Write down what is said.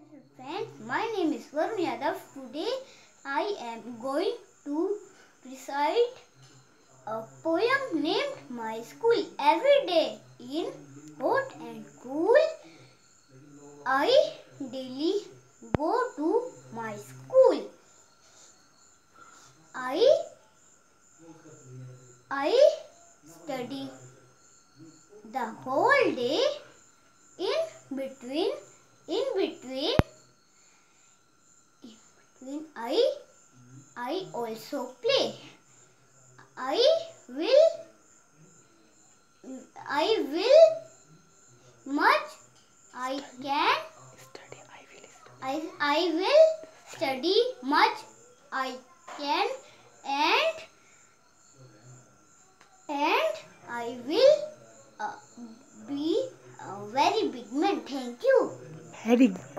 Friends, my name is Varun Yadav. Today I am going to recite a poem named My School. Every day in hot and cool, I daily go to my school. I study the whole day. In between I also play. I will much I can study. I will study much I can, and I will be a very big man. Thank you. Very good.